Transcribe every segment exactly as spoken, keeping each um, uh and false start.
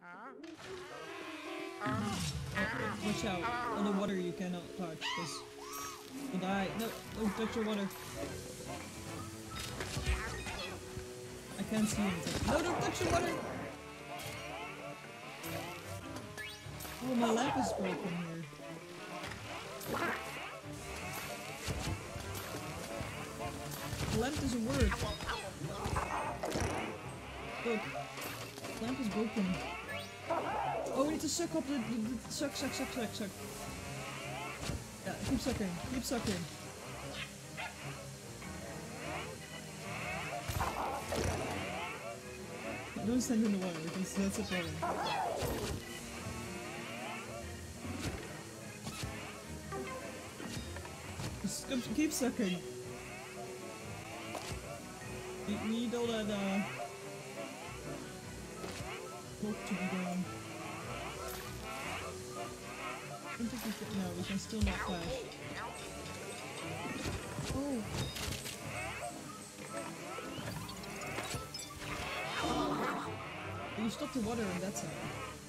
Oh, watch out. On the water you cannot touch, because you'll die. No, don't touch your water. I can't see anything. No, don't touch the water! Oh, my lamp is broken here. The lamp doesn't work. Look. The lamp is broken. Oh, we need to suck up the, the, the suck, suck, suck, suck, suck. Yeah, keep sucking, keep sucking. Don't stand in the water because that's a problem. Just keep, keep sucking. We need all that uh smoke to be gone. I don't think we can, no, we can still not flash. Oh! You stopped the water on that side.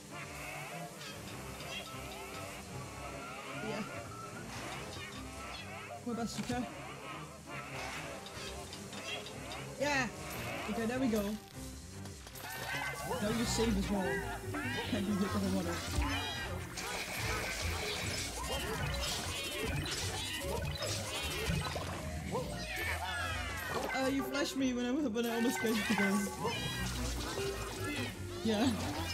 Yeah. More best, okay? Yeah! Okay, there we go. Now you're safe as well. Can't be hit by the water. Uh, you flashed me when I when I almost crashed you guys. Yeah.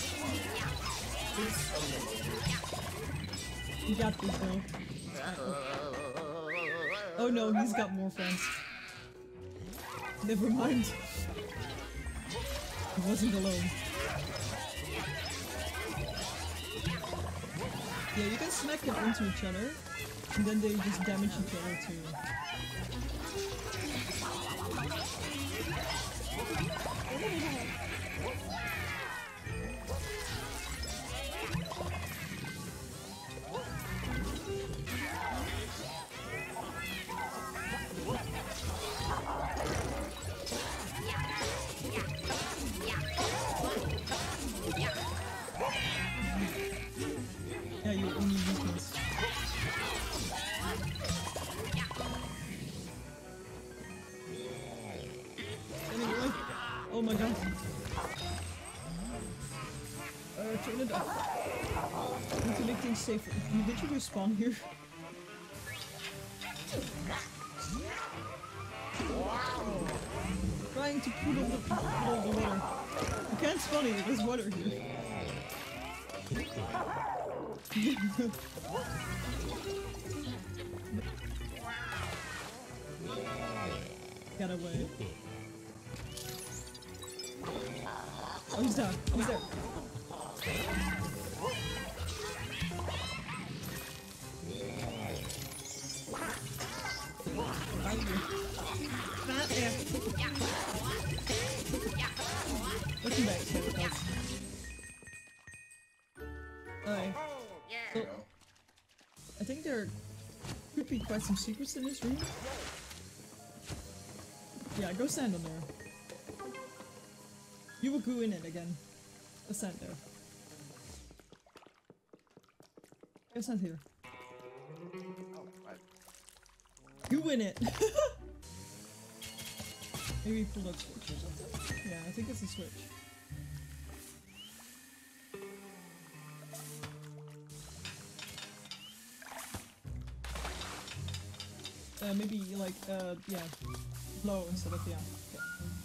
You got this though. Oh no, he's got more friends. Never mind. He wasn't alone. Yeah, you can smack them into each other, and then they just damage each other too. Yeah, you only weakness. Anyway, oh my god. Uh, turn it up. Need to make things safer. Did you respawn here? Trying to put all the, put all the water. You can't spawn it, there's water here. Get away. Oh, he's down. He's there. Right here. Not there. Looking back, so that's... Alright. So, I think there could be quite some secrets in this room. Yeah, go stand on there. You will go in it again. Go stand there. Go stand here. You win it! Maybe pull that switch or something. Yeah, I think it's a switch. Uh, maybe like, uh, yeah, blow instead of, yeah. Okay.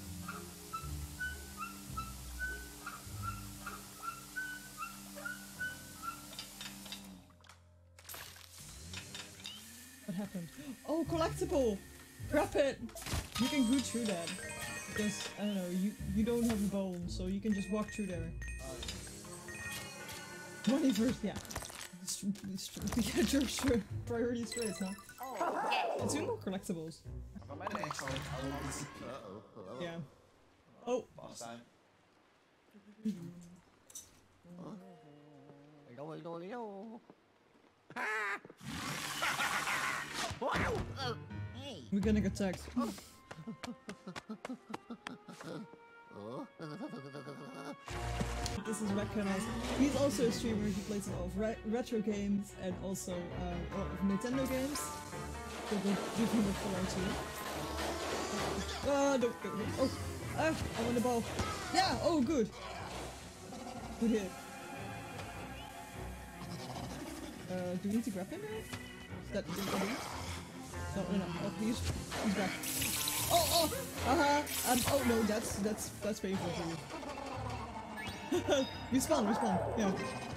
What happened? Oh, collectible! Grab it! You can go through that. Because, I don't know, you, you don't have a bone, so you can just walk through there. Money first, yeah. It's, it's, it's, yeah, sure, sure. Priority straight, huh? Let's do more collectibles. Yeah. Oh! We're gonna get attacked. this is Reckonas. He's also a streamer. He plays a lot of re retro games and also um, a lot of Nintendo games. So we'll give him a follow too. Oh, no, no, no. Oh, ah, I want the ball. Yeah, oh, good. Good hit. Uh, do we need to grab him now? Is that the thing I do? No, no, no. Oh, he's, he's back. Oh, oh, haha. Uh-huh. Um, oh no, that's, that's, that's painful for you. Respawn, respawn, yeah.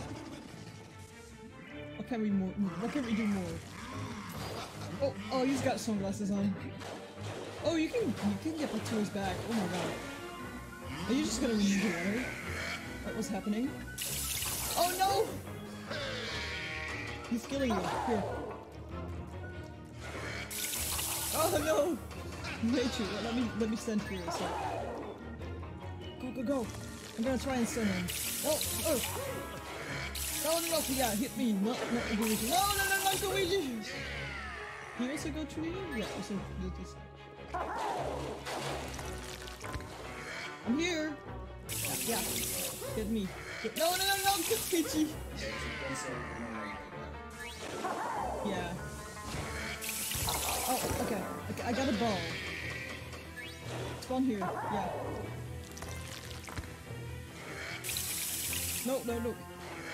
What can we more? What can we do more? Oh, oh, he's got sunglasses on. Oh, you can, you can get back to his back. Oh my god. Are you just gonna remove the water? What was happening? Oh no! He's killing you. Here. Oh no! Nature, let me, let me stand here a sec. Go, go, go! I'm gonna try and stun him. Oh, oh! No, no, no, yeah, hit me, not, not Luigi. No, no, no, not Luigi! Can you also go Trui? Yeah, also do this. I'm here! Yeah, yeah. Hit me. Hit. No, no, no, no, Luigi! Yeah. Oh, okay. Okay, I got a ball. Spawn here, yeah. No, no, no.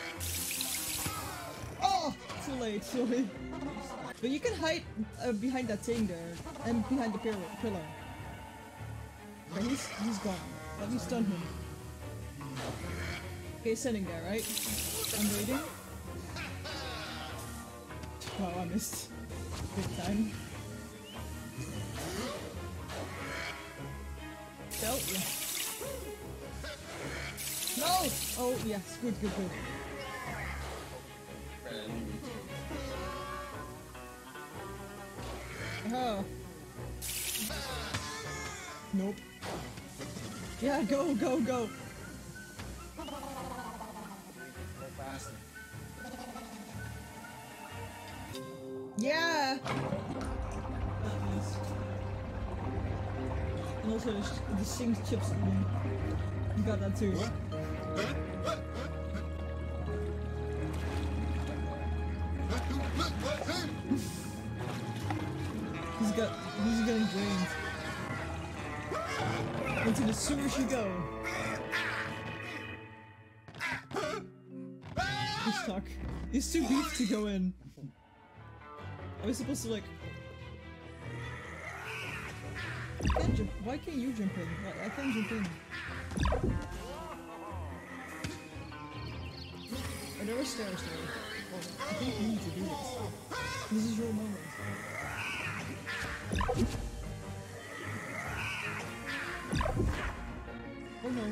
Oh! Too late, sorry. But you can hide uh, behind that thing there, and behind the pillar. pillar. Okay, he's, he's gone. Let me stun him. Okay, he's sitting there, right? I'm waiting. Wow, I missed. Big time. Oh, yeah. No! Oh, yes. Good, good, good. Oh. Nope. Yeah, go, go, go. Yeah! And also the, the Sing's chips eating. You got that too. he's got he's getting drained. Into the sewers you go. He's stuck. He's too weak to go in. I was supposed to like I can't jump. Why can't you jump in? I, I can't jump in. Oh, there are stairs there. Well, I think you need to do this. This is your moment. Oh no.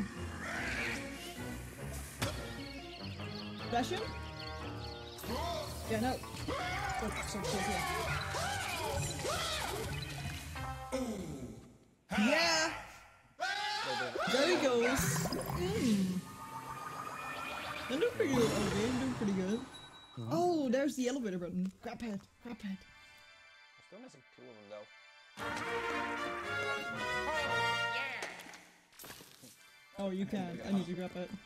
Flash him? Yeah, no. Oh, so, so, yeah. Yeah! There he goes! Mm. I'm doing pretty good, okay, I'm doing pretty good. Mm-hmm. Oh, there's the elevator button. Grab head, grab head. I'm still missing two of them though. Oh, you can't. I need to grab it.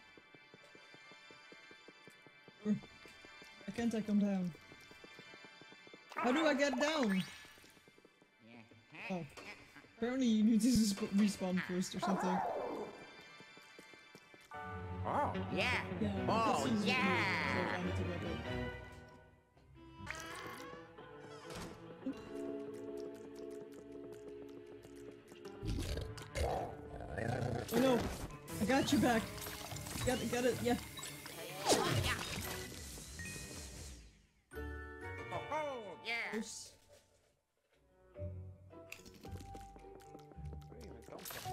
I can't take him down. How do I get down? Oh. Apparently you need to respawn first or something. Oh, yeah. Yeah. Oh, yeah. So I need to grab it. Oh no! I got you back! Got it, got it, yeah. Oh, yeah. Oops. where did he even come from?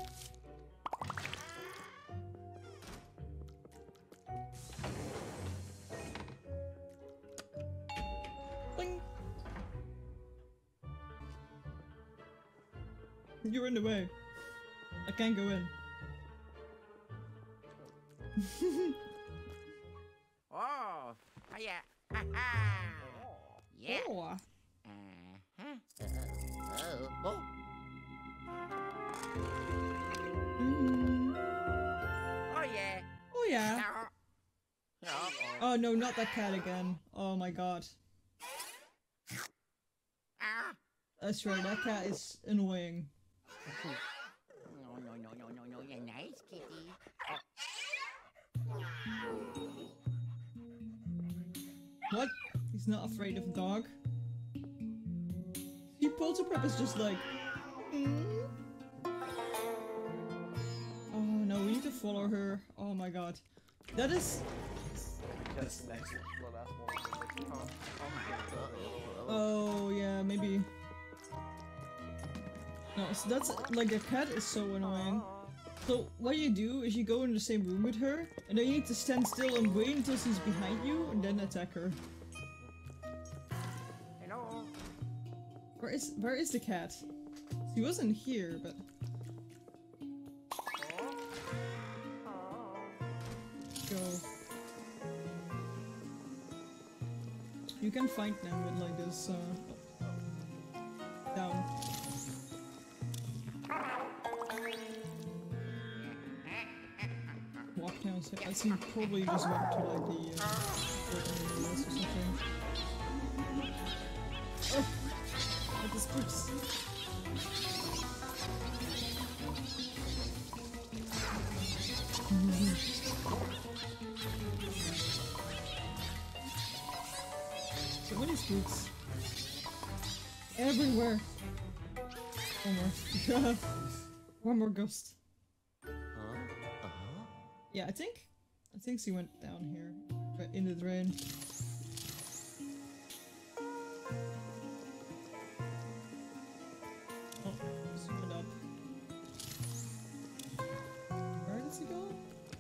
Bling. You're in the way. I can't go in. Oh, yeah. Ha ha. Yeah. Oh. Uh-huh. Uh, oh. Oh. Mm. Oh, yeah. Oh yeah. Oh no, not that cat again. Oh my god. That's right, that cat is annoying. No, no, no, no, no, no, you're nice, kitty. What? He's not afraid of a dog? See, Polterprep is just like... Mm? Oh no, we need to follow her. Oh my god. That is... Just next to the last one. Huh? Oh my god. Oh yeah, maybe... No, so that's... like the cat is so annoying. So what you do is you go in the same room with her, and then you need to stand still and wait until she's behind you, and then attack her. Hello. Where is where is the cat? She wasn't here, but go. You can find them with like this uh, down. Walk down. So I see. Probably just went to like the uh, or something. Oh, what the spooks? So many spooks everywhere. One more. One more ghost. Huh? Uh-huh. Yeah, I think. I think she went down here, right in the drain. Oh, zoom it up. Where did she go?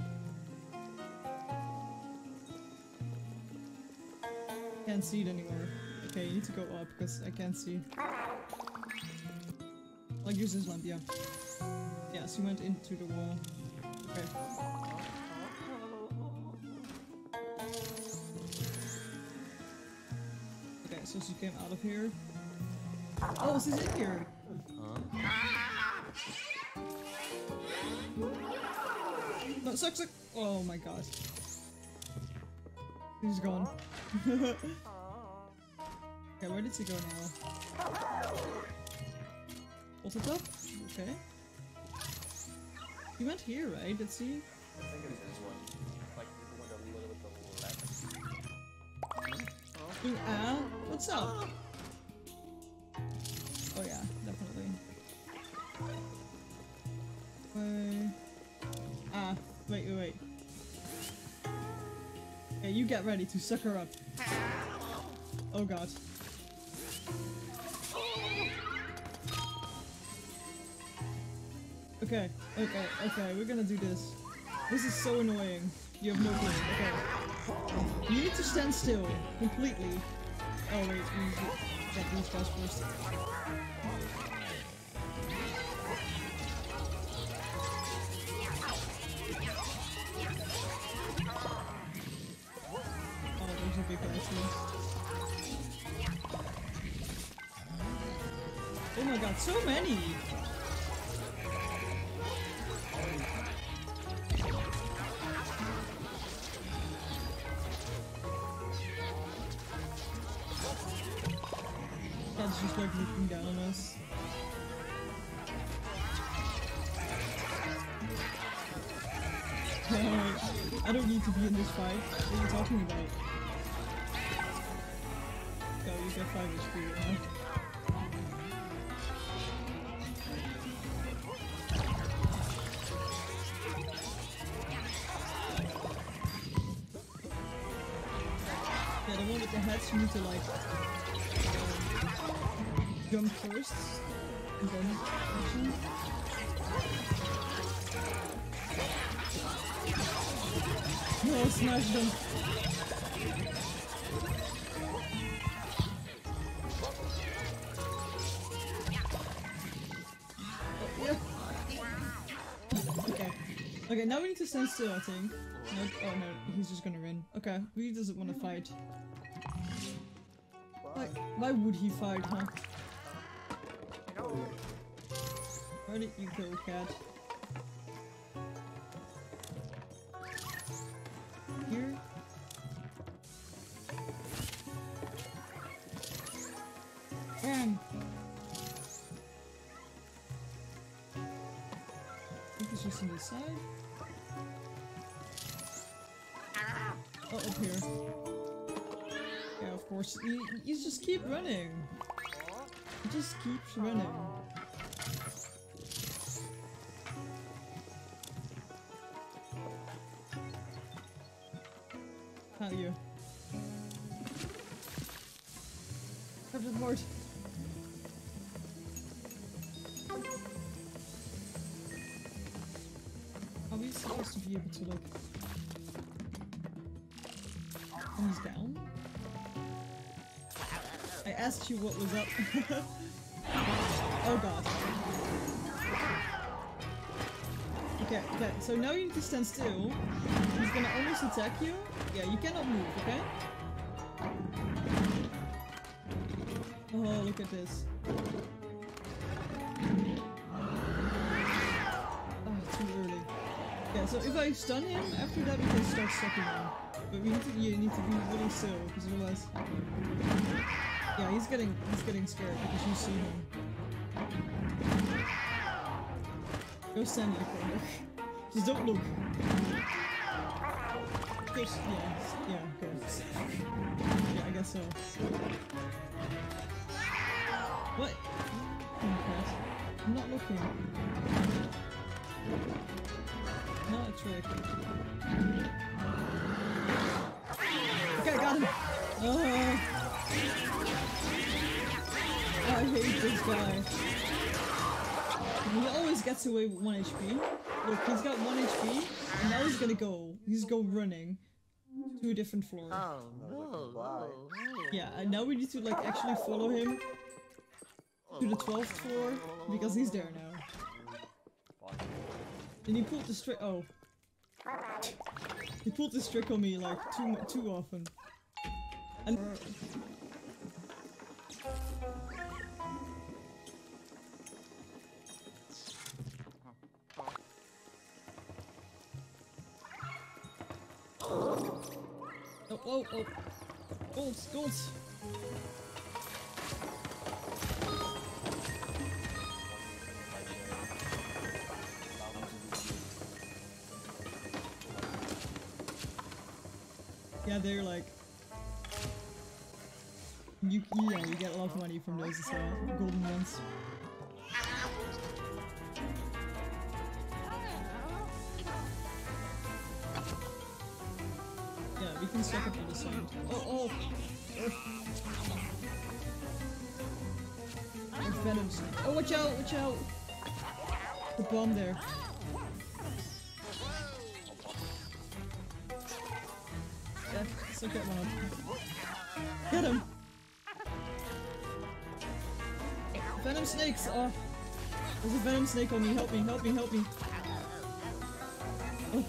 Can't see it anymore. Okay, you need to go up because I can't see. I'll use this lamp, yeah. Yeah, she went into the wall. Okay. Okay, so she came out of here. Oh, she's in here! No, suck, suck! Oh my god. She's gone. Okay, where did she go now? Hold it up? Okay. You went here, right? Did she? I think it's this one. Like the one a little bit to the left. Ooh, ah, what's up? Oh yeah, definitely. Wait. Ah, wait, wait, wait. Okay, you get ready to suck her up. Oh god. Okay, okay, okay, we're gonna do this. This is so annoying. You have no clue. Okay. You need to stand still, completely. Oh wait, we need to get these guys first. Oh, there's a big guy too. Oh my god, so many! That's just like looking down on us. I don't need to be in this fight. What are you talking about? Go, you get five H P, huh? Yeah, the one with the heads, you need to like jump first, and then action. No, smash them. Oh, yeah. Okay. Okay, now we need to stand still, I think. Nope. Oh no, he's just gonna run. Okay, he doesn't want to fight. Why, why would he fight, huh? Where did you go, cat? First on this side. Oh, up here. Yeah, of course. You, you just keep running. He just keeps running. How are you? Grab the board. Are we supposed to be able to like... When he's down? I asked you what was up. Oh god. Okay, okay, so now you need to stand still. He's gonna almost attack you. Yeah, you cannot move, okay? Oh, look at this. Oh, too early. Yeah, so if I stun him, after that we can start sucking him. But we need to, you need to be really still, because otherwise... Yeah, he's getting, he's getting scared because you see him. Go stand in the corner. Just don't look. Just, yeah, yeah, okay. Yeah, I guess so. What? Oh, I'm not looking. Not a trick. Okay, got him! Oh. I hate this guy. He always gets away with one H P. Look, he's got one H P, and now he's gonna go. He's go running to a different floor. Oh no! Yeah, and now we need to like actually follow him to the twelfth floor because he's there now. And he pulled the trick. Oh, he pulled this trick on me like too too often. And. Oh, oh, oh. Golds, golds. Yeah, they're like... You, yeah, you get a lot of money from those as well. Golden ones. Yeah, we can suck up on the side. Oh, oh! Oh. There's venoms. Oh, watch out, watch out! The bomb there. Yeah, suck that one up. Get him! Venom snakes! Oh! There's a venom snake on me, help me, help me, help me! Oh.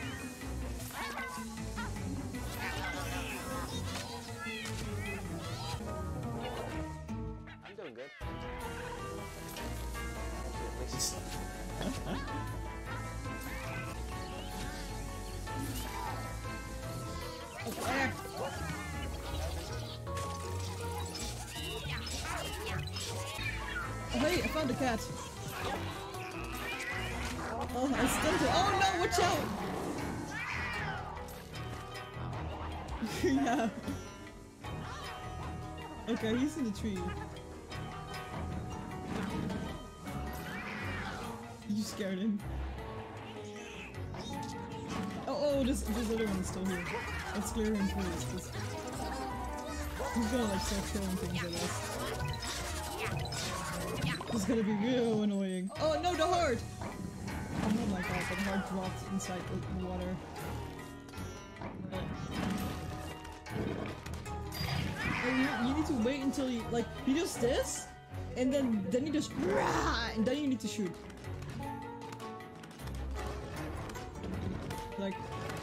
Hey, I found the cat. Oh, I stunned it. Oh no, watch out! Yeah. Okay, he's in the tree. You scared him. Oh, oh, this, this other one is still here. Let's clear him first. He's gonna like start throwing things at us. It's gonna be real annoying. Oh no, the heart! Oh my god, the heart dropped inside the water. Uh. Oh, you, you need to wait until he, like, he does this, and then then he just rah, and then you need to shoot. Like,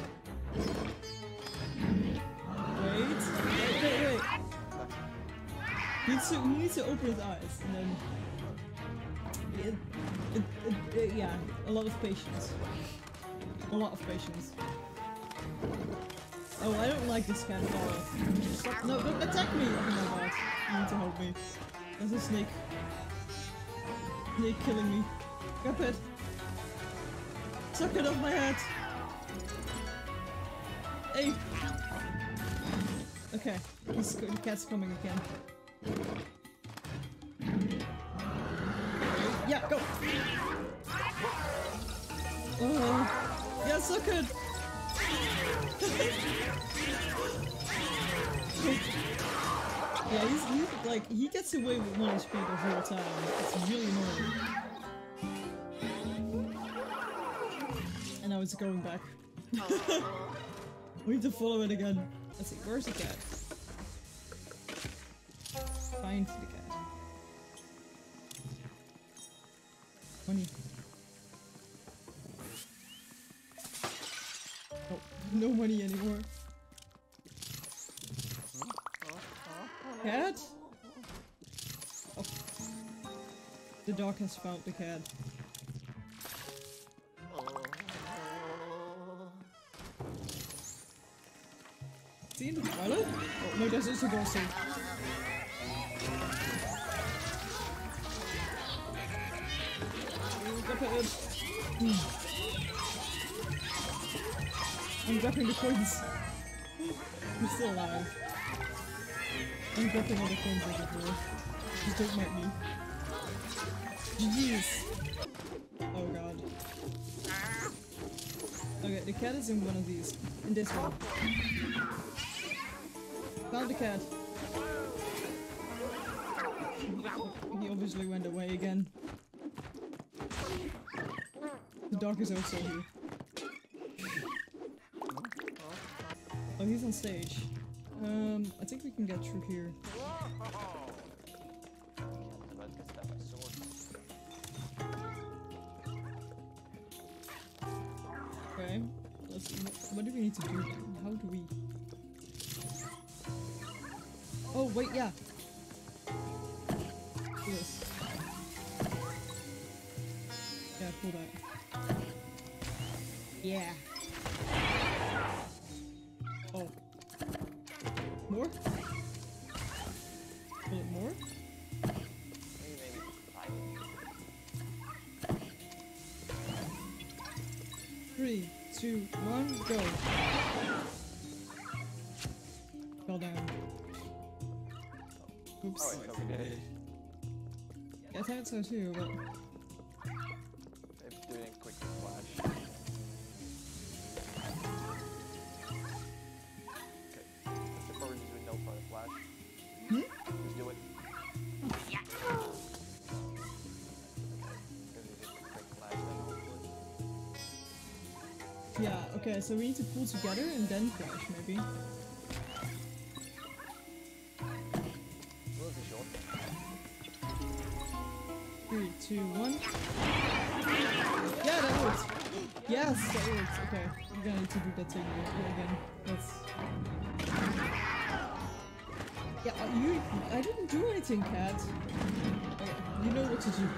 wait, wait, wait, wait. He needs to, he needs to open his eyes, and then. It, it, it, it, yeah, a lot of patience. A lot of patience. Oh, I don't like this cat at all. Stop. No, don't attack me! Oh my god. You need to help me. There's a snake. Snake killing me. Grab it. Suck it off my head! Hey! Okay, he's, the cat's coming again. Yeah, go! Oh, yeah, suck it! Yeah, he's, he's like, he gets away with one speed the whole time. It's really annoying. And now it's going back. We need to follow it again. Let's see, where's the cat? Find the cat. Money. Oh, no money anymore. Cat? Oh. The dog has found the cat. Is he in the toilet? Oh no, there's also a ghost. Hmm. I'm dropping the coins. He's still alive. I'm dropping all the coins over here. Just don't mind me. G G's! Oh god. Okay, the cat is in one of these. In this one. Found the cat. He obviously went away again. The dog is also here. Oh, he's on stage. Um, I think we can get through here. Okay, let's see. What do we need to do then? How do we... Oh, wait, yeah. Do this. Yeah, pull that. Yeah. Oh. More? Pull it more? Three, two, one, go. Fell down. Oops. Oh, wait, okay. Yeah, I thought so too, but... Maybe doing a quick flash. Okay. That's the first doing no fire flash. Hmm? Just do it. Yeah. Maybe just a quick flash then, hopefully. Yeah, okay, so we need to pull together and then flash, maybe. Three, two, one. Yeah, that works! Yes, that works. Okay, we're gonna need to do that thing again. That's... Yeah, uh, you... I didn't do anything, cat. Okay, you know what to do.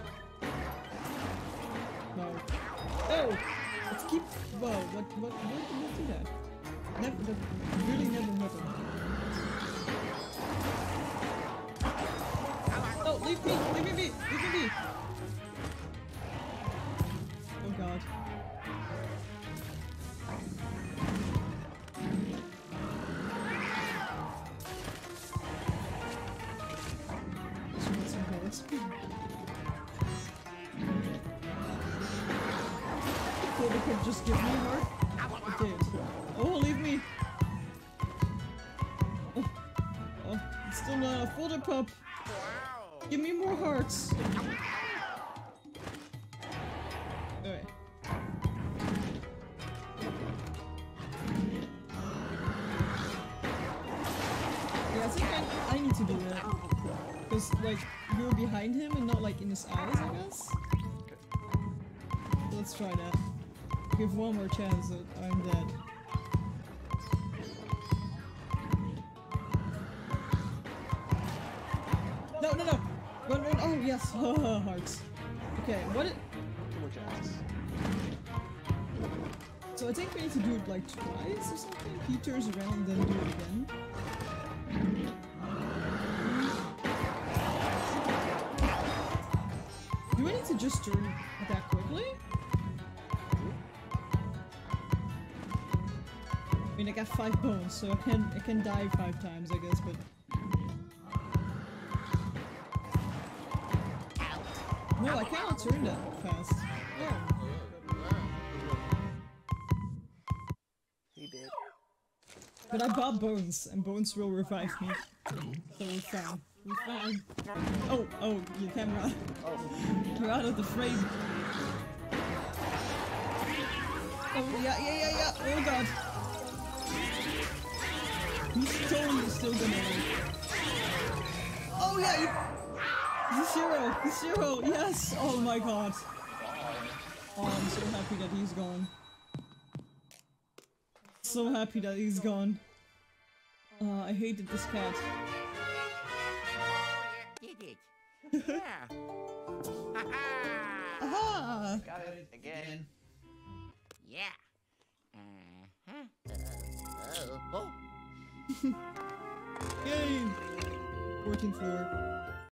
No. Oh! Let's keep... Whoa, what... What... What did you do that? Never... That really never happened. Oh, leave me! Leave me be! Leave me be! Oh god. Just want some hearts. Cool, they could just give me a heart? It did. Oh, leave me! Oh, oh it's still not a folder pup! Give me more hearts! Alright. Yeah, I think I, I need to do that. Because, like, you're behind him and not, like, in his eyes, I guess? Okay. Let's try that. Give one more chance that I'm dead. No, no, no! Run, run! Oh, yes! Hearts. Okay, what it... Two more chances. So I think we need to do it like twice or something? He turns around and then do it again. Do I need to just turn that quickly? mean, I got five bones, so I can I can die five times, I guess, but... No, I cannot turn that fast. Oh. He did. But I bought bones, and bones will revive me. So we're fine. We're fine. Oh, oh, your camera. Oh. You're out of the frame. Oh, yeah, yeah, yeah, yeah. Oh, God. He's totally still gonna live. Oh, yeah, he... He's zero. He's zero. Yes. Oh, my God. Oh, I'm so happy that he's gone. So happy that he's gone. Uh, I hated this cat. Did it? Yeah. Aha! Got it again. Yeah. Uh-huh. Uh, oh. Yay! fourteenth floor.